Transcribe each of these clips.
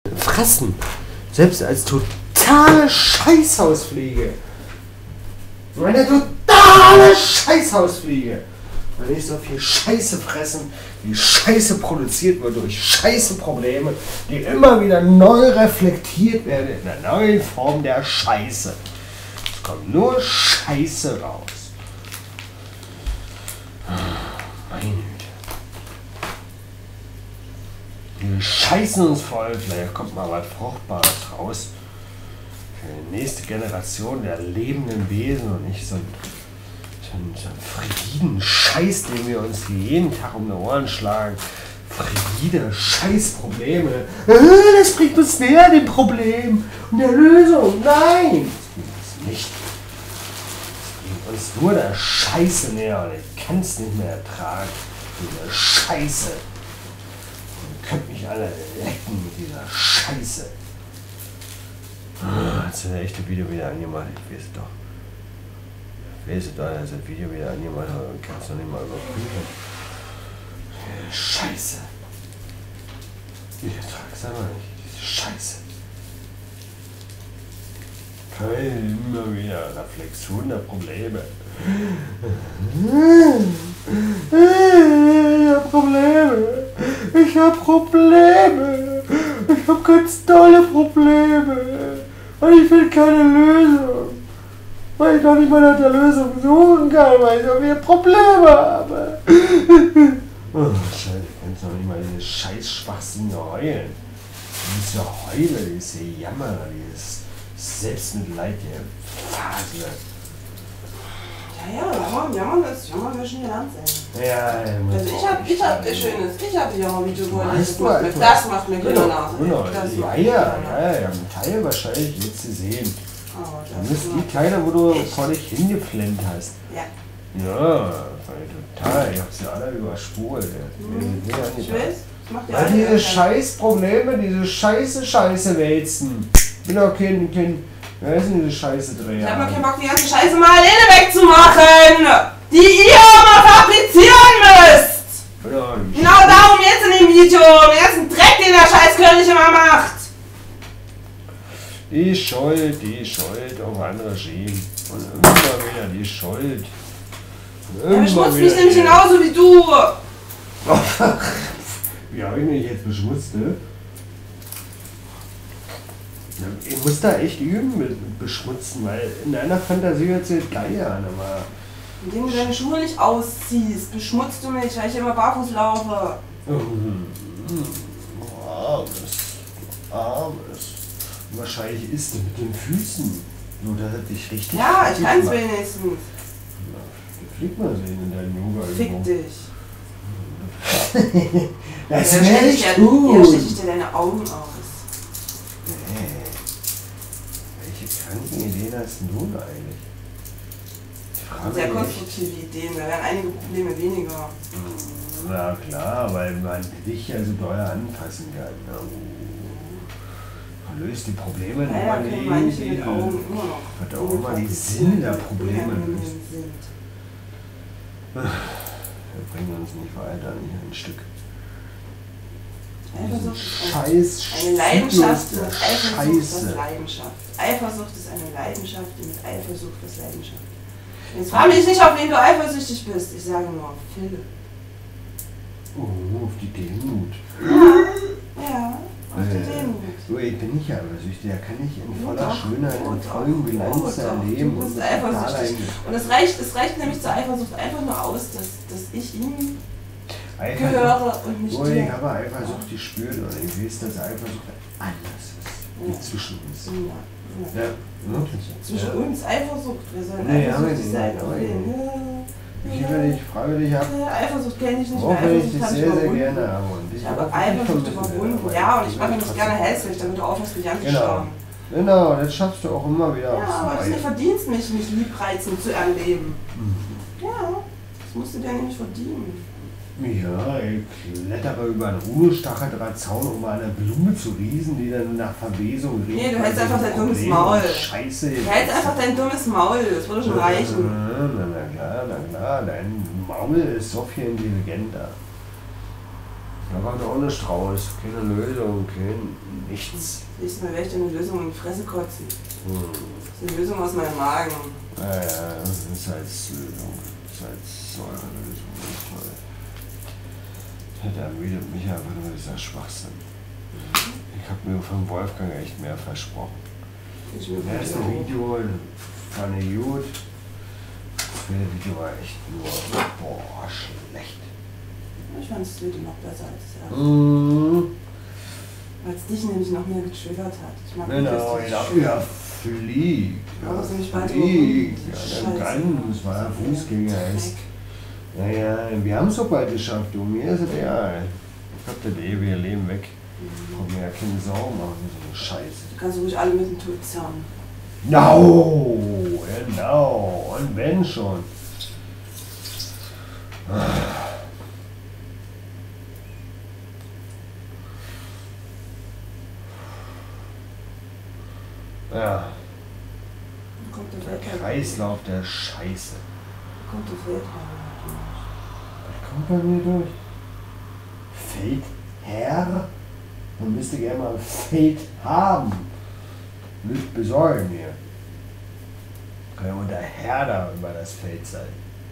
fressen. Selbst als totale Scheißhausfliege. Meine totale Scheißhausfliege. Weil ich so viel Scheiße fressen, die Scheiße produziert wird durch Scheiße Probleme, die immer wieder neu reflektiert werden in der neuen Form der Scheiße. Es kommt nur Scheiße raus. Meine Güte. Wir scheißen uns voll, vielleicht kommt mal was Fruchtbares raus. Für die nächste Generation der lebenden Wesen und nicht so ein frigiden Scheiß, den wir uns jeden Tag um die Ohren schlagen. Frigide Scheißprobleme. Das bringt uns näher dem Problem und der Lösung. Nein, das bringt uns nicht. Das bringt uns nur der Scheiße näher und ich kann es nicht mehr ertragen. Diese Scheiße. Ihr könnt mich alle lecken mit dieser Scheiße. Hast du das echte Video wieder angemacht? Ich weiß es doch. Weißt du, da ist das Video wieder angemacht, aber kannst du nicht mal überprüfen. Scheiße. Ich ertrag's aber nicht, diese Scheiße. Immer wieder Reflexion der Probleme. Ich hab Probleme. Ich hab Probleme. Ich hab ganz tolle Probleme. Und ich will keine Lösung. Weil ich doch nicht mal nach der Lösung suchen kann, weil ich so viele Probleme habe. Oh, Scheiße, ich kann doch nicht mal diese Scheiß-Schwachsinn heulen. Diese Heule, diese Jammer, dieses Selbstmitleid, die Phase. Ja, Jammern ist schon gelernt sein. Ja, also ich hab die Jammer-Video gemacht. Das macht mir keine Nase. Genau, ja, im Teil wahrscheinlich jetzt zu sehen. Das ist die Teile, wo du vor dich hingeflennt hast. Ja. Ja, total. Ich hab sie alle überspult. Ich weiß, macht ja alle. Diese Scheißprobleme, diese Scheiße wälzen. Ich bin auch kein wer ist denn diese Scheiße-Dreher? Ich hab noch keinen Bock, die ganze Scheiße mal alleine wegzumachen, die ihr mal fabrizieren müsst. Genau darum jetzt in dem Video. Den ganzen Dreck, den der Scheißkönig immer macht. Die Schuld auf andere schieben. Und immer wieder die Schuld. Er beschmutzt mich nämlich genauso wie du. Wie habe ich mich jetzt beschmutzt, ne? Ich muss da echt üben mit beschmutzen, weil in deiner Fantasie hört sich das geil an, aber... Indem du deine Schuhe nicht ausziehst, beschmutzt du mich, weil ich immer barfuß laufe. Armes. Wahrscheinlich isst du mit den Füßen. Nur dass er dich richtig... Ja, ich kann's wenigstens. Flieg mal sehen in deinem Yoga. Fick dich. Das wäre nicht gut. Hier steche ich dir deine Augen aus. Welche kranken Ideen hast du eigentlich? Sehr konstruktive Ideen, da werden einige Probleme weniger. Na klar, weil man dich ja so doll anfassen kann. Man löst die Probleme nicht mal manche mit Augen immer noch. Hat auch immer die Sinne der Probleme löst. Wir bringen uns nicht weiter, nicht ein Stück. Eine Leidenschaft mit Eifersucht ist Leidenschaft. Eifersucht ist eine Leidenschaft, die mit Eifersucht ist Leidenschaft. Jetzt frage mich nicht, auf wen du eifersüchtig bist. Ich sage nur auf Philipp. Oh, auf die Demut. Ja, auf die Demut. So, ich bin nicht eifersüchtig, da kann ich in voller Schönheit und tollen Bilanz erleben. Du bist eifersüchtig. Und es reicht nämlich zur Eifersucht einfach nur aus, dass ich ihm gehöre und nicht dir. Ich habe Eifersucht gespürt und ich weiß, dass Eifersucht anders ist, die zwischen uns. Ja, wirklich. Zwischen uns Eifersucht, wir sollen eifersüchtig sein. Ich frage dich ab. Eifersucht kenne ich nicht mehr. Eifersucht ich dich sehr, sehr gerne habe. Ich habe Eifersucht überwunden. Ja, und ich mache mich gerne hässlich, damit du aufhörst, mich anzuschauen. Genau, das schaffst du auch immer wieder. Ja, aber das ist nicht verdienst, mich liebreizend zu erleben. Ja, das musst du dir nämlich verdienen. Ja, ich klettere über einen Ruhestacheldrahtzaun, um an einer Blume zu riesen, die dann nach Verwesung riecht. Nee, du hältst einfach dein dummes Maul. Scheiße. Du hältst einfach dein dummes Maul, das würde schon reichen. Na klar, dein Maul ist so viel intelligenter. Da war auch nichts raus. Keine Lösung, nichts. Nächstes Mal werde ich dir eine Lösung in die Fresse kotzen. Das ist eine Lösung aus meinem Magen. Ja, das ist halt Lösung. Das ist halt so eine Lösung. Toll. Der ermüdet mich einfach nur dieser Schwachsinn. Ich habe mir von Wolfgang echt mehr versprochen. Das erste Video fand ich gut. Das zweite Video war echt nur, boah, schlecht. Ich fand das Video noch besser als das erste. Weil es dich nämlich noch mehr getriggert hat. Ich mag nicht, Genau, ja, fliegt. Aber es nicht weiter fliegt. Ja, dann ganz, weil er Fußgänger ist. Naja, wir haben es so bald geschafft, du. Mir ist es egal. Ich hab das ewige Leben weg. Und mir ja keine Sorgen machen, so eine Scheiße. Du kannst ruhig alle mit dem Tod zahlen. No, genau. Und wenn schon. Ja. Der Kreislauf der Scheiße. Kommt der Feldherr durch. Was kommt bei mir durch? Feldherr? Man müsste gerne mal ein Feld haben. Nicht besorgen hier. Kann ja wohl der Herr da über das Feld sein.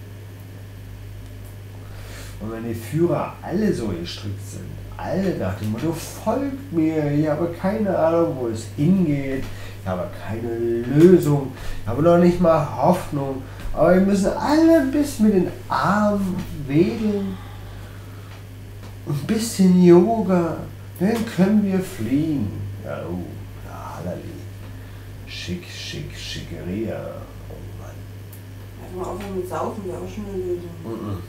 Und wenn die Führer alle so gestrickt sind, alle nach dem Motto, folgt mir, ich habe keine Ahnung, wo es hingeht, ich habe keine Lösung, ich habe noch nicht mal Hoffnung, aber wir müssen alle ein bisschen mit den Armen wedeln, ein bisschen Yoga, dann können wir fliehen. Ja, halali. Schick, schickeria. Oh Mann. Einfach mal aufhören mit Saufen, wäre auch schon eine Lösung.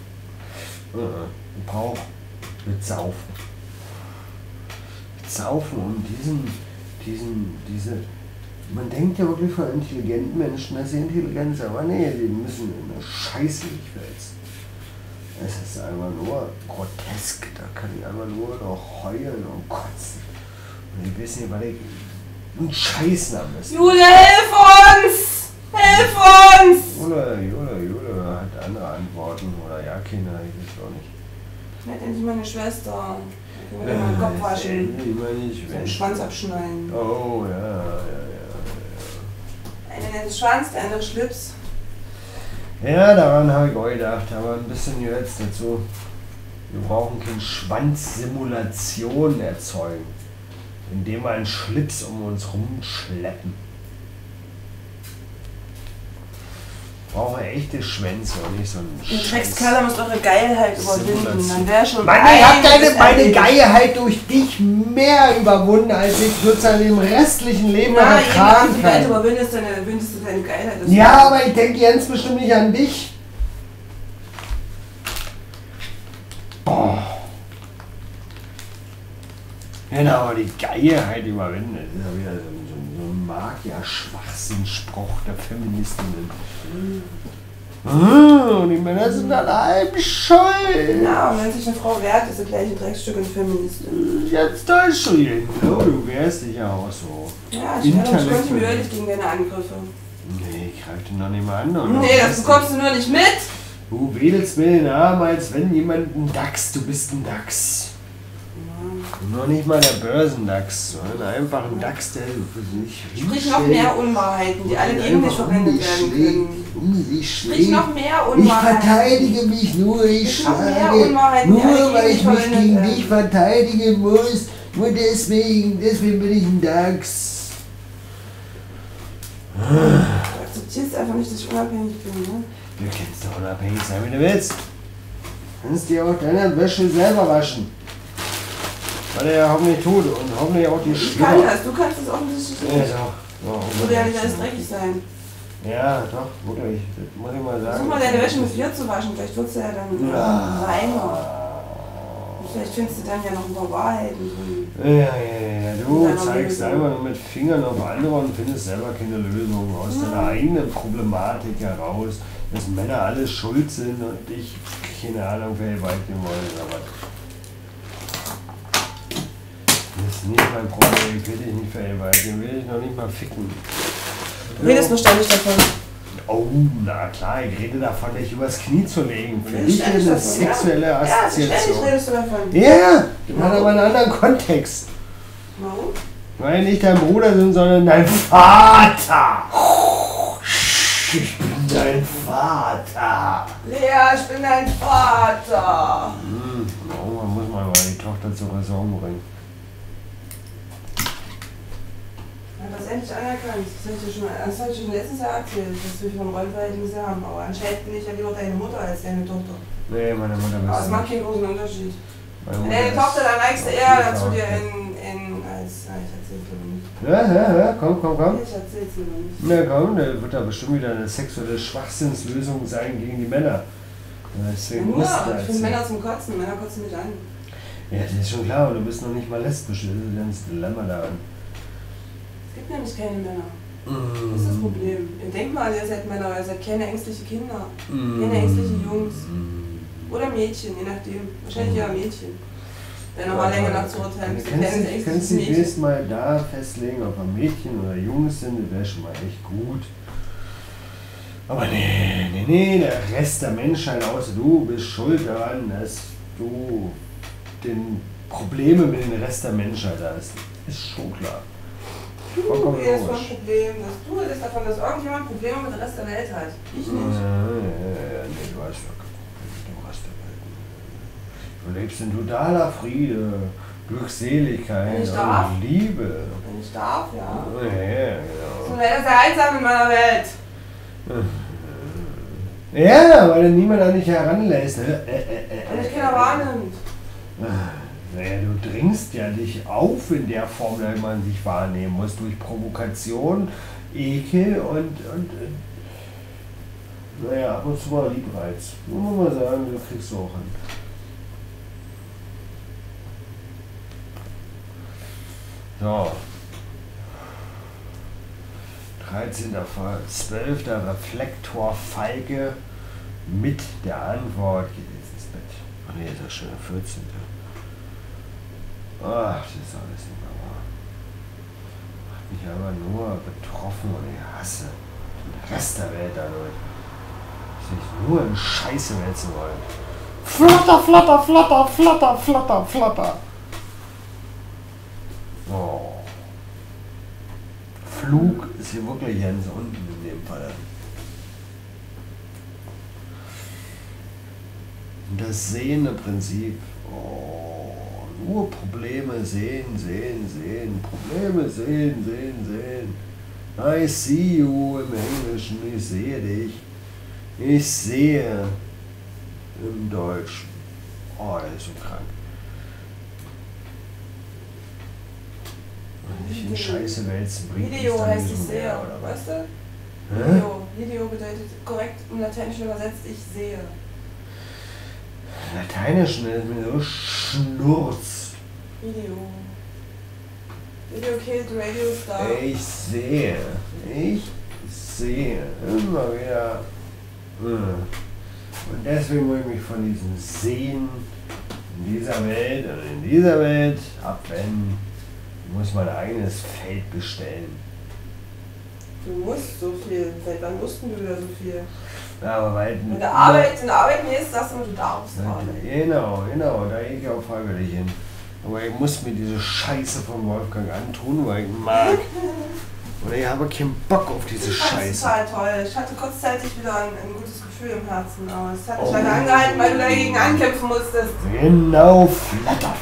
Ich brauche mit Saufen. Mit Saufen und diese. Man denkt ja wirklich von intelligenten Menschen, dass sie Intelligenz haben, aber nee, die müssen in eine Scheiße nicht wälzen. Es ist einfach nur grotesk, da kann ich einfach nur noch heulen und kotzen. Und ich weiß nicht, weil ich einen Scheiß am besten. Jule, hilf uns! Hilf uns! Jule hat andere Antworten oder ja, Kinder, ich weiß auch nicht. Ich werde endlich meine Schwester. Ich will mir mal den Kopf waschen. Den Schwanz abschneiden. Oh, ja. Eine nennt Schwanz, der andere Schlips. Ja, daran habe ich auch gedacht, aber ein bisschen jetzt dazu. Wir brauchen keine Schwanzsimulation erzeugen, indem wir einen Schlips um uns rumschleppen. Wir brauchen echte Schwänze und nicht so einen Der Dreckskerl muss eure Geilheit überwinden. Dann wäre schon. Mann, ich hab meine Geilheit durch dich mehr überwunden, als ich sozusagen im restlichen Leben ertragen kann. Wenn du überwindest, dann überwindest du deine Geilheit. Ja, aber ich denke ganz bestimmt nicht an dich. Boah. Genau, die Geilheit überwinden. Das ist ja wieder so ein Magier-Schwachsinnspruch der Feministinnen. Und die Männer sind an allem schuld. Ja, und wenn sich eine Frau wehrt, ist sie gleich ein Drecksstück und Feministin. Jetzt Deutschland. Oh, du wehrst dich ja auch so. Ja, ich werde mich kontinuierlich gegen deine Angriffe. Nee, ich greife dich noch nicht mal an. Oder? Nee, das bekommst du nur nicht mit. Du wedelst mir den Arm, als wenn jemand ein Dachs, du bist ein Dachs. Ja. Noch nicht mal der Börsendachs, sondern einfach ein Dachs, der sich Sprich noch mehr Unwahrheiten, die alle gegen dich verwendet werden können. Sprich noch mehr Unwahrheiten. Ich verteidige mich nur, ich schlage. Nur weil ich mich gegen dich verteidigen muss. Nur deswegen bin ich ein Dachs. Du akzeptierst einfach nicht, dass ich unabhängig bin, ne? Du kannst doch unabhängig sein, wie du willst. Du kannst dir auch deine Wäsche selber waschen. Weil er ja hoffentlich tut und hoffentlich auch die Ich kann das, du kannst das offensichtlich nicht. Ja, doch. Würde ja nicht alles dreckig sein. Ja, doch, wirklich. Das muss ich mal sagen. Versuch mal deine Wäsche mit Bier zu waschen, vielleicht wird es ja dann reiner. Vielleicht findest du dann ja noch ein paar Wahrheiten drin. Ja. Du zeigst einfach nur mit Fingern auf andere und findest selber keine Lösung aus deiner eigenen Problematik heraus, dass Männer alle schuld sind und dich, keine Ahnung, vergewaltigen wollen oder was. Das ist nicht mein Problem, ich will dich nicht vergewaltigen, will dich noch nicht mal ficken. Du redest nur ständig davon. Oh, na klar, ich rede davon, dich übers Knie zu legen. Für dich ist eine sexuelle Assoziation. Ja, ständig redest du davon. Ja, in einem anderen Kontext. Warum? Weil nicht dein Bruder sind, sondern dein Vater. Ich bin dein Vater. Lea, ich bin dein Vater. Irgendwann muss man mal die Tochter zur Raison bringen. Das endlich anerkannt. Das habe ich schon letztes Jahr erzählt, dass wir von Rollenverhältnisse haben. Aber anscheinend bin ich ja lieber deine Mutter als deine Tochter. Nee, meine Mutter ist. Aber es macht keinen großen Unterschied. Deine Tochter, dann neigst du eher dazu dir als. Ich erzähl's dir nicht. Ja, komm. Ich erzähl's dir nicht. Na komm, da wird da bestimmt wieder eine sexuelle Schwachsinnslösung sein gegen die Männer. Deswegen Nur, musst du ich das finde sehen. Männer zum Kotzen. Männer kotzen mich an. Ja, das ist schon klar, aber du bist noch nicht mal lesbisch. Das ist ganz Dilemma daran. Es gibt nämlich keine Männer. Das ist das Problem. Ihr denkt mal, ihr seid Männer, ihr seid keine ängstliche Kinder. Keine ängstliche Jungs. Oder Mädchen, je nachdem. Wahrscheinlich eher Mädchen. Wenn nochmal länger nach zu urteilen. Du kannst dich nächstes Mal da festlegen, ob wir Mädchen oder Jungs sind, das wäre schon mal echt gut. Aber nee, der Rest der Menschheit, außer du, bist schuld daran, dass du Probleme mit dem Rest der Menschheit hast. Ist schon klar. Du redest von Problemen, du redest davon, dass irgendjemand Probleme mit dem Rest der Welt hat. Ich nicht. Nee, du hast ja kein Rest der Welt. Du lebst in totaler Friede, Glückseligkeit und Liebe. Wenn ich darf, ja. Ja, genau. Ich bin leider sehr einsam in meiner Welt. Ja, weil dann niemand an dich heranlässt. Wenn ich keiner wahrnimmt. Naja, du dringst ja dich auf in der Form, dass man sich wahrnehmen muss, durch Provokation, Ekel und naja, ab und zu mal Liebreiz. Muss man mal sagen, du kriegst du auch hin. So. 13. Fall, 12. Reflektorfeige mit der Antwort geht jetzt ins Bett. Ach nee, ist ja schon der 14. Ach, das ist alles nicht mehr wahr. Macht mich aber nur betroffen und ich hasse den Rest der Welt dadurch. Sich nur in Scheiße wälzen wollen. Flatter, flatter, flatter, flatter, flatter, flatter. Oh. Flug ist hier wirklich ganz unten in dem Fall. Das sehende Prinzip. Oh, nur Probleme sehen. Probleme sehen. I see you im Englischen. Ich sehe dich. Ich sehe im Deutschen. Oh, der ist so krank. Nicht in Scheiße wälzen bringt. Video heißt ich sehe, oder weißt du? Video bedeutet korrekt im Lateinischen übersetzt ich sehe. Lateinischen ist mir so Schnurz. Video kills Radio Star. Ich sehe immer wieder. Und deswegen muss ich mich von diesem Sehen in dieser Welt abwenden. Ich muss mein eigenes Feld bestellen. Du musst so viel. Seit wann wussten du wieder so viel? Ja, aber weil wenn du arbeiten gehst, sagst du, du darfst arbeiten. Genau, da gehe ich auch freiwillig hin. Aber ich muss mir diese Scheiße von Wolfgang antun, weil ich ihn mag. Und ich habe keinen Bock auf diese Scheiße. Das ist total toll. Ich hatte kurzzeitig wieder ein gutes Gefühl im Herzen, aber es hat mich leider angehalten, weil du dagegen ankämpfen musstest. Genau, flatter.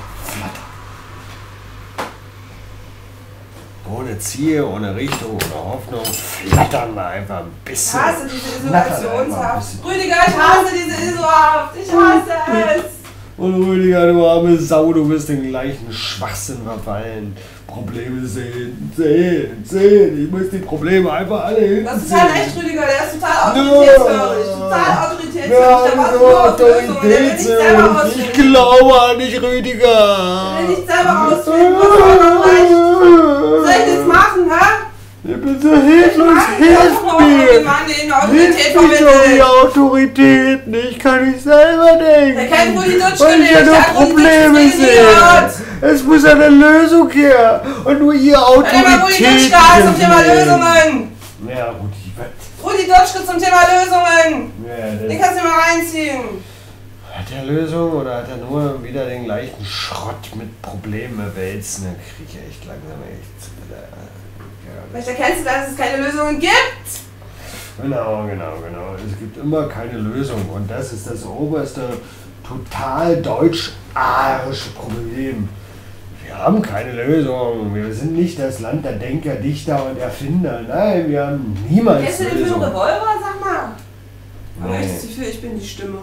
Ohne Ziel, ohne Richtung, ohne Hoffnung, flattern wir einfach ein bisschen. Ich hasse diese Isolationshaft. Rüdiger, ich hasse diese Isohaft. Ich hasse es. Und Rüdiger, du arme Sau, du bist den gleichen Schwachsinn verfallen. Probleme sehen. Ich muss die Probleme einfach alle hinten. Das ist total echt, Rüdiger. Der ist total autoritätsfähig. Der macht nur auf Lösungen. Der will nicht selber ausfinden. Ich glaube an dich, Rüdiger. Der will nicht selber ausfinden, was vollkommen reicht. Was soll ich jetzt machen, hä? Ich bin so hilflos, hilf mir! Hilf mich um die Autorität nicht, kann ich selber denken! Der kennt wohl die weil ich ja nur Probleme sehe! Es muss eine Lösung her! Und nur ihr Autorität... Ja, aber wo die Dutschka ist, auf immer Lösungen! Ja, gut, ich werde... die Dotschke zum Thema Lösungen. Ja, Den kannst du mal reinziehen. Hat er Lösung oder hat er nur wieder den gleichen Schrott mit Problemen wälzen? Dann kriege ich echt langsam echt. Vielleicht erkennst du, dass es keine Lösungen gibt. Genau. Es gibt immer keine Lösung und das ist das oberste, total deutsch-arische Problem. Wir haben keine Lösung. Wir sind nicht das Land der Denker, Dichter und Erfinder. Nein, wir haben niemals Kennst du den Lösung. Film Revolver, sag mal? Aber Nee. ich das Gefühl, ich bin die Stimme.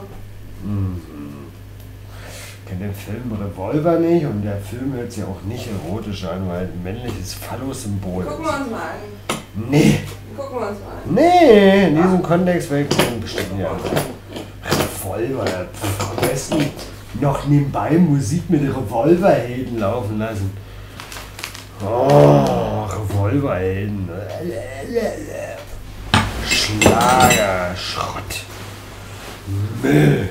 Ich kenne den Film Revolver nicht und der Film hört sich auch nicht erotisch an, weil ein männliches Phallus-Symbol Gucken wir uns mal an. Nee. Gucken wir uns mal an. Nee, in diesem Kontext wäre ich bestimmt ja. Revolver, am besten noch nebenbei Musik mit Revolverhelden laufen lassen. Oh, Revolverhelden. Schlager, Schrott, Müll,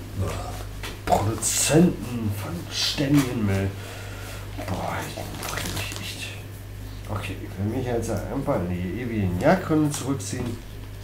Produzenten von ständigen Müll. Boah, ich bringe mich echt. Okay, ich will mich jetzt einfach in die ewigen Jagdgründe zurückziehen.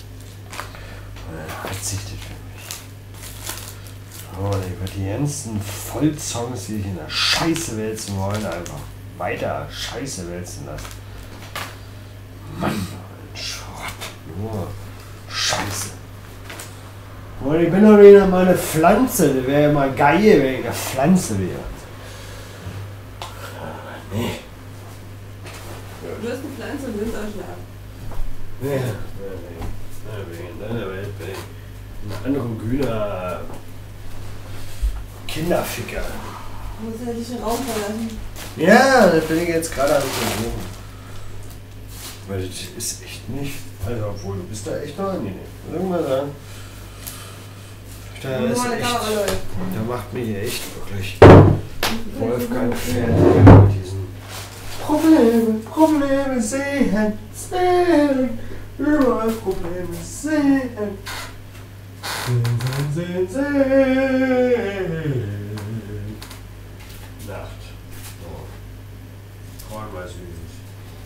Verzichtet für mich. Oh, ich werde die ganzen Vollsongs, die ich in der Scheiße wälzen wollen, einfach weiter Scheiße wälzen lassen. Mann, ein Schrott. Nur Scheiße. Und ich bin doch wieder mal eine Pflanze. Das wäre ja mal geil, wenn ich eine Pflanze wäre. Nee. Du bist eine Pflanze und nimmst Ausschlag. Nee. In deiner Welt bin ich ein androgyner Kinderficker. Du musst ja dich den Raum verlassen. Ja, das bin ich jetzt gerade am Versuchen. Weil das ist echt nicht. Also, obwohl du bist da echt noch angenehm. Muss ich mal sagen. Da ist echt. Da macht mich echt wirklich Wolfgang fertig mit diesen Probleme sehen. Überall Probleme sehen. Sehen. Nacht. So. Träumweise süß.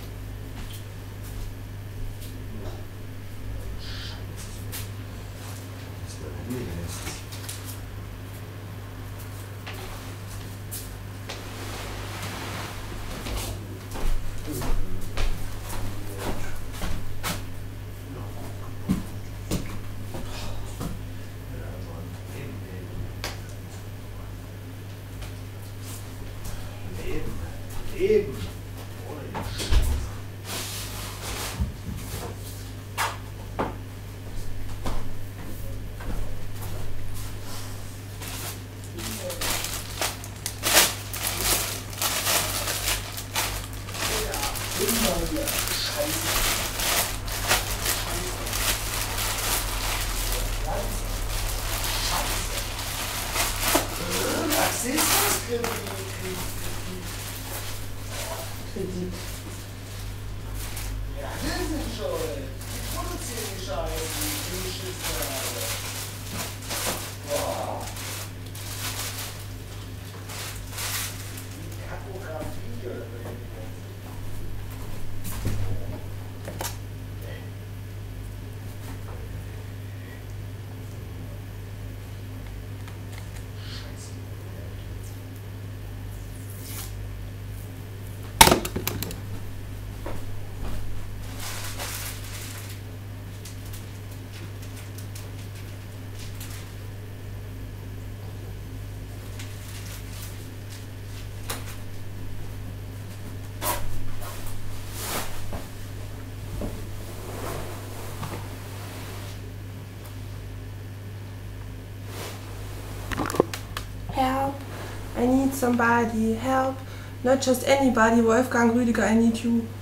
Leben. Ja, wir sind schuld. Die produzieren die Scheiße, die Schüsse. Boah. Die Kakografie oder so. Help, I need somebody, help, not just anybody, Wolfgang Rüdiger, I need you.